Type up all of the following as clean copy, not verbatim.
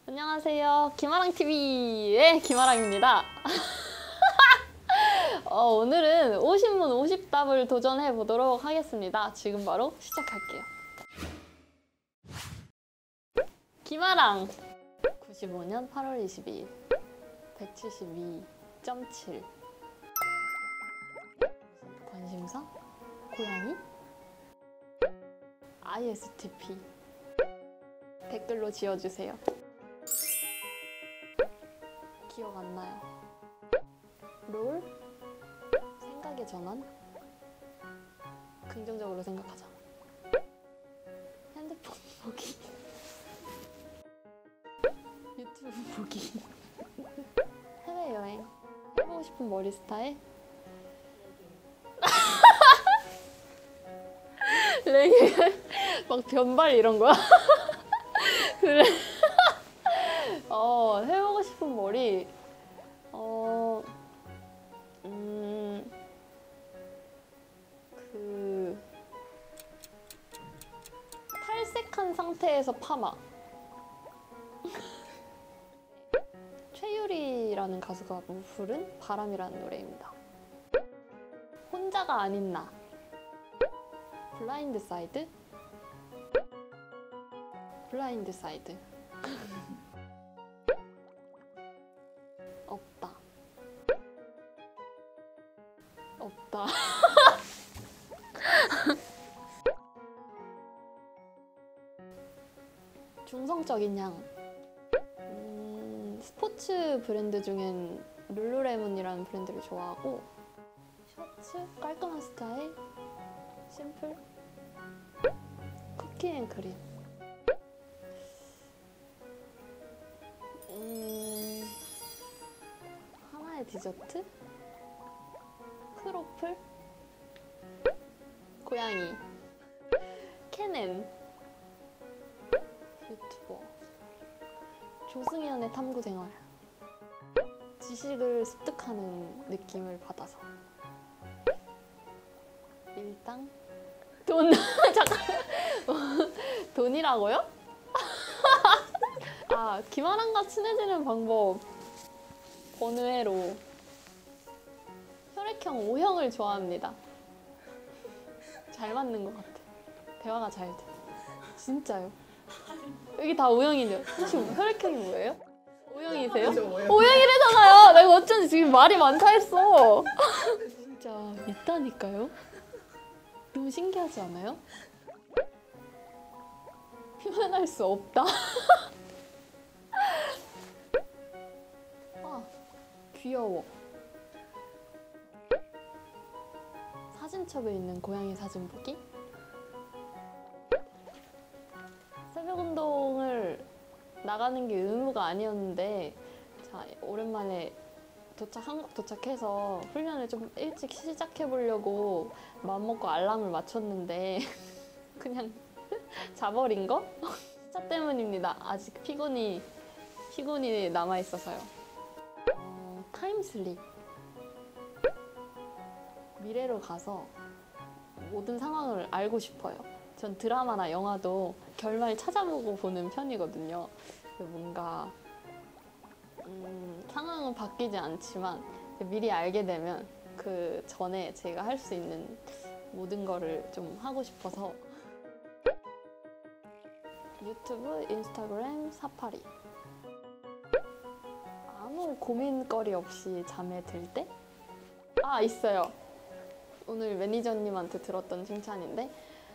안녕하세요. 김아랑TV의 김아랑입니다. 오늘은 50문 50답을 도전해 보도록 하겠습니다. 지금 바로 시작할게요. 김아랑 95년 8월 22일 172.7 관심사? 고양이? ISTP 댓글로 지어주세요. 기억 안 나요. 롤? 생각의 전환? 긍정적으로 생각하자. 핸드폰 보기. 유튜브 보기. 해외여행. 해보고 싶은 머리 스타일? 레게 막 변발 이런 거야? 그래. 해보고 싶은 머리. 탈색한 상태에서 파마. 최유리라는 가수가 부른 바람이라는 노래입니다. 혼자가 아닌 나. 블라인드 사이드? 블라인드 사이드. 없다. 없다. 중성적인 향. 스포츠 브랜드 중엔 룰루레몬이라는 브랜드를 좋아하고, 셔츠, 깔끔한 스타일, 심플, 쿠키앤크림. 하나의 디저트? 크로플? 고양이. 캐넨. 유튜버. 조승연의 탐구생활. 지식을 습득하는 느낌을 받아서. 일당? 돈. 잠깐. 돈이라고요? 김아랑과 친해지는 방법. 번외로 혈액형 O형을 좋아합니다. 잘 맞는 것 같아. 대화가 잘 돼. 진짜요. 여기 다 O형이네요. 혹시 혈액형이 뭐예요? O형이세요? O형이래잖아요. 내가 어쩐지 지금 말이 많다 했어. 진짜 있다니까요. 너무 신기하지 않아요? 표현할 수 없다. 귀여워. 사진첩에 있는 고양이 사진 보기? 새벽 운동을 나가는 게 의무가 아니었는데, 자, 오랜만에 한국 도착해서 훈련을 좀 일찍 시작해 보려고 마음먹고 알람을 맞췄는데 그냥 자버린 거? 시차 때문입니다. 아직 피곤이 남아있어서요. 타임슬립. 미래로 가서 모든 상황을 알고 싶어요. 전 드라마나 영화도 결말 찾아보고 보는 편이거든요. 뭔가 상황은 바뀌지 않지만 미리 알게 되면 그 전에 제가 할 수 있는 모든 거를 좀 하고 싶어서. 유튜브, 인스타그램, 사파리. 아무 고민거리 없이 잠에 들 때? 있어요. 오늘 매니저님한테 들었던 칭찬인데,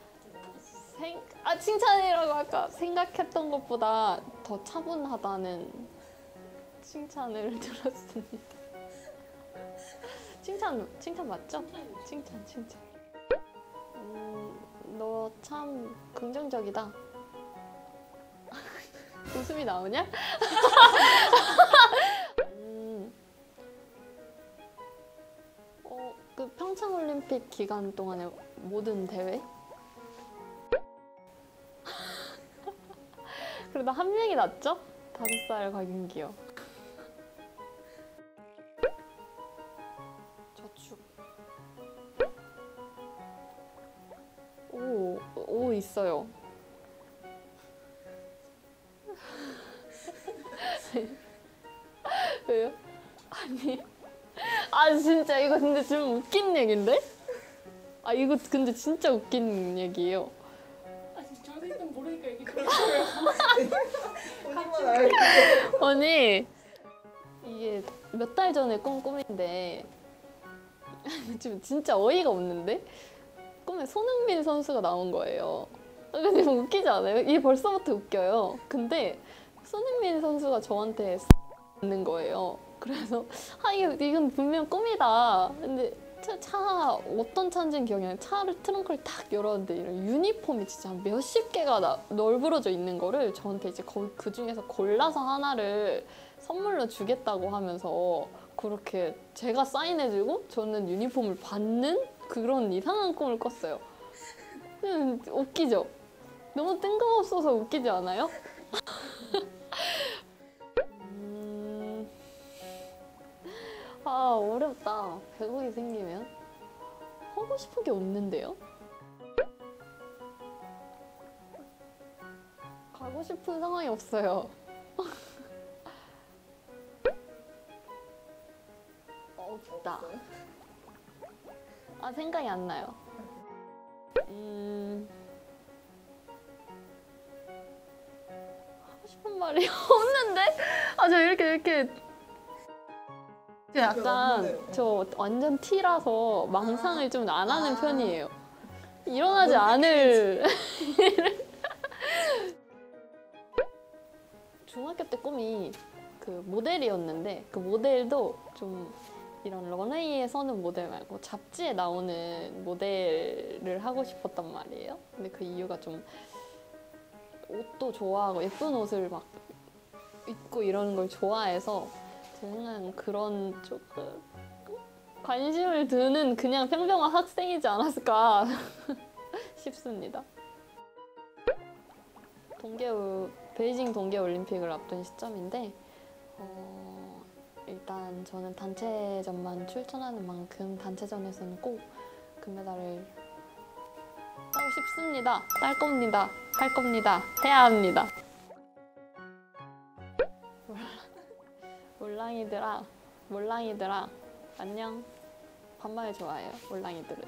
칭찬이라고 할까? 생각했던 것보다 더 차분하다는 칭찬을 들었습니다. 칭찬 맞죠? 칭찬. 너 참 긍정적이다. 웃음이 나오냐? 그 평창올림픽 기간 동안에 모든 대회? 그래도 한 명이 낫죠? 5살 곽윤기요. 저축. 오 있어요. 왜요? 아니 진짜 이거 근데 좀 웃긴 얘기인데? 이거 근데 진짜 웃긴 얘기예요. 저도 일단 모르니까 얘기 들었어요. 본인만 알고. 아니 이게 몇 달 전에 꾼 꿈인데 지금 진짜 어이가 없는데 꿈에 손흥민 선수가 나온 거예요. 근데 좀 웃기지 않아요? 이게 벌써부터 웃겨요. 근데 손흥민 선수가 저한테 있는 거예요. 그래서 이건 분명 꿈이다. 근데 차 어떤 차인지는 기억이 안 나요. 차를 트렁크를 탁 열었는데 이런 유니폼이 진짜 한 몇십 개가 널브러져 있는 거를 저한테 이제 그 중에서 골라서 하나를 선물로 주겠다고 하면서 그렇게 제가 사인해주고 저는 유니폼을 받는 그런 이상한 꿈을 꿨어요. 웃기죠? 너무 뜬금없어서 웃기지 않아요? 어렵다. 배우기 생기면 하고 싶은 게 없는데요? 가고 싶은 상황이 없어요. 없다. 생각이 안 나요. 하고 싶은 말이 없는데? 저 이렇게 약간 저 완전 T라서 망상을 좀 안 하는 편이에요. 일어나지 않을 중학교 때 꿈이 그 모델이었는데 그 모델도 좀 이런 런웨이에 서는 모델 말고 잡지에 나오는 모델을 하고 싶었단 말이에요. 근데 그 이유가 좀 옷도 좋아하고 예쁜 옷을 막 입고 이러는 걸 좋아해서 제 생각엔 그런 조금 관심을 두는 그냥 평범한 학생이지 않았을까 싶습니다. 베이징 동계올림픽을 앞둔 시점인데 일단 저는 단체전만 출전하는 만큼 단체전에서는 꼭 금메달을 따고 싶습니다. 딸 겁니다. 할 겁니다. 해야 합니다. 몰랑이들아 안녕. 반말 좋아해요. 몰랑이들은.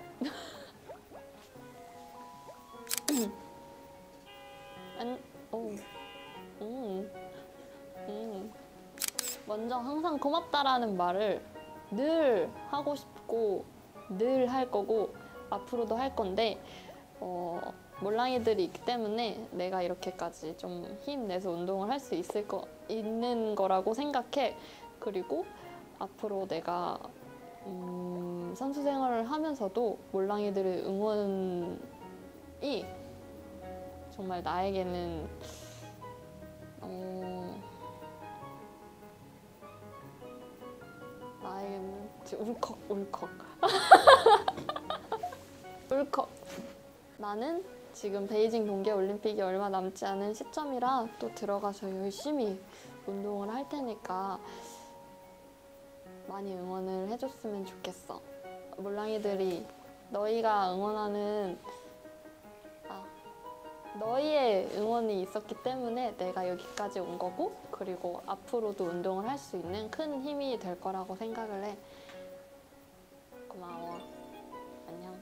먼저 항상 고맙다라는 말을 늘 하고 싶고 늘 할 거고 앞으로도 할 건데 몰랑이들이 있기 때문에 내가 이렇게까지 좀 힘내서 운동을 할 수 있는 거라고 생각해. 그리고 앞으로 내가 선수 생활을 하면서도 몰랑이들의 응원이 정말 나에게는 울컥 울컥. 나는 지금 베이징 동계올림픽이 얼마 남지 않은 시점이라 또 들어가서 열심히 운동을 할 테니까 많이 응원을 해줬으면 좋겠어. 몰랑이들이 너희가 응원하는 너희의 응원이 있었기 때문에 내가 여기까지 온 거고 그리고 앞으로도 운동을 할 수 있는 큰 힘이 될 거라고 생각을 해. 고마워. 안녕.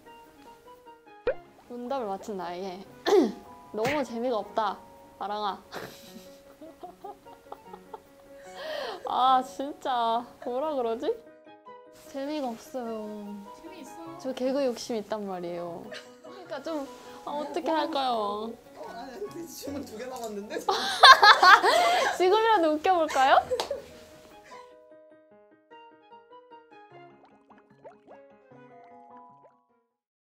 문답을 맞춘 나에게 너무 재미가 없다. 아랑아. 진짜 뭐라 그러지? 재미가 없어요. 재미있어요. 저 개그 욕심 있단 말이에요. 그러니까 좀 어떻게 할까요? 아니 질문 2개 남았는데? 지금이라도 웃겨볼까요?